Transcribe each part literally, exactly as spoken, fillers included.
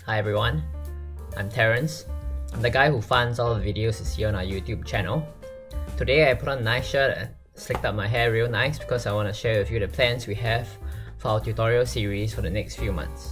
Hi everyone, I'm Terrence. I'm the guy who funds all the videos you see on our YouTube channel. Today I put on a nice shirt and slicked up my hair real nice because I want to share with you the plans we have for our tutorial series for the next few months.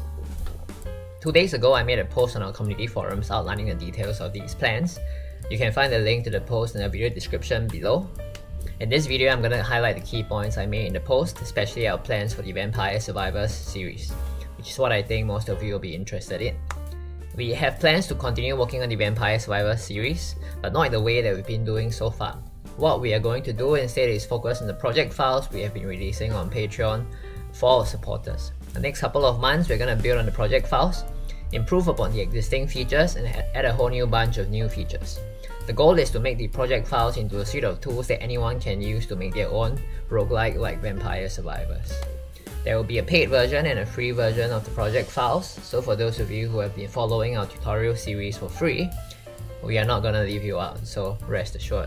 Two days ago I made a post on our community forums outlining the details of these plans. You can find the link to the post in the video description below. In this video I'm going to highlight the key points I made in the post, especially our plans for the Vampire Survivors series, which is what I think most of you will be interested in. We have plans to continue working on the Vampire Survivors series, but not in the way that we've been doing so far. What we are going to do instead is focus on the project files we have been releasing on Patreon for our supporters. The next couple of months we're going to build on the project files, improve upon the existing features, and add a whole new bunch of new features. The goal is to make the project files into a suite of tools that anyone can use to make their own roguelike like Vampire Survivors. There will be a paid version and a free version of the project files, so for those of you who have been following our tutorial series for free, we are not gonna leave you out, so rest assured.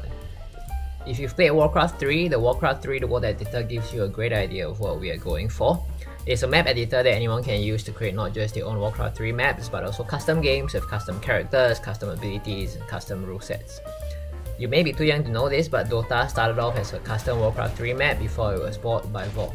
If you've played Warcraft three, the Warcraft three World Editor gives you a great idea of what we are going for. It's a map editor that anyone can use to create not just their own Warcraft three maps, but also custom games with custom characters, custom abilities, and custom rule sets. You may be too young to know this, but Dota started off as a custom Warcraft three map before it was bought by Valve.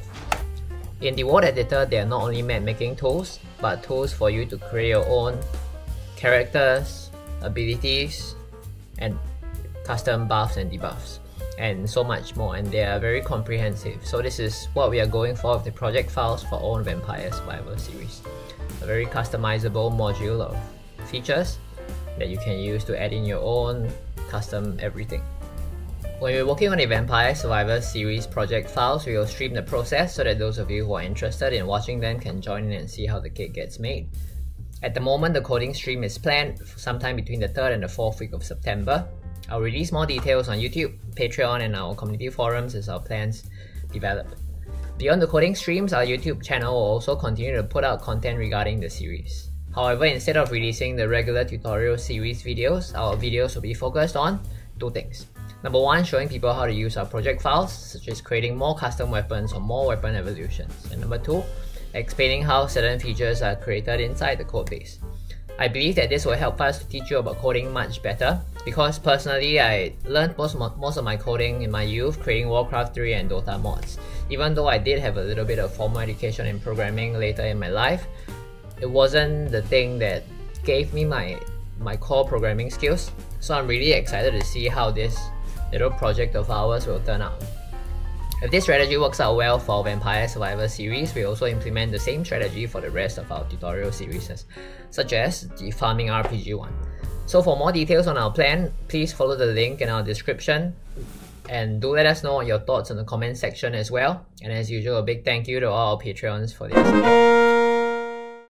In the World Editor, there are not only map making tools, but tools for you to create your own characters, abilities, and custom buffs and debuffs, and so much more, and they are very comprehensive. So this is what we are going for with the project files for our own Vampire Survivor series. A very customizable module of features that you can use to add in your own custom everything. When we're working on the Vampire Survivor series project files, we will stream the process so that those of you who are interested in watching them can join in and see how the cake gets made. At the moment, the coding stream is planned for sometime between the third and the fourth week of September. I'll release more details on YouTube, Patreon, and our community forums as our plans develop. Beyond the coding streams, our YouTube channel will also continue to put out content regarding the series. However, instead of releasing the regular tutorial series videos, our videos will be focused on two things. Number one, showing people how to use our project files, such as creating more custom weapons or more weapon evolutions. And number two, explaining how certain features are created inside the codebase. I believe that this will help us to teach you about coding much better, because personally I learned most, most of my coding in my youth creating Warcraft three and Dota mods. Even though I did have a little bit of formal education in programming later in my life, it wasn't the thing that gave me my, my core programming skills. So I'm really excited to see how this little project of ours will turn out. If this strategy works out well for our Vampire Survivor series, we also implement the same strategy for the rest of our tutorial series, such as the Farming R P G one. So for more details on our plan, please follow the link in our description, and do let us know your thoughts in the comment section as well. And as usual, a big thank you to all our Patreons for their support.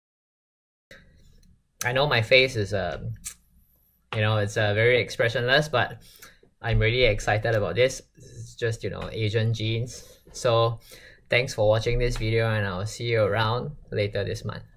I know my face is, uh, you know, it's uh, very expressionless, but I'm really excited about this. It's just, you know, Asian genes. So thanks for watching this video, and I'll see you around later this month.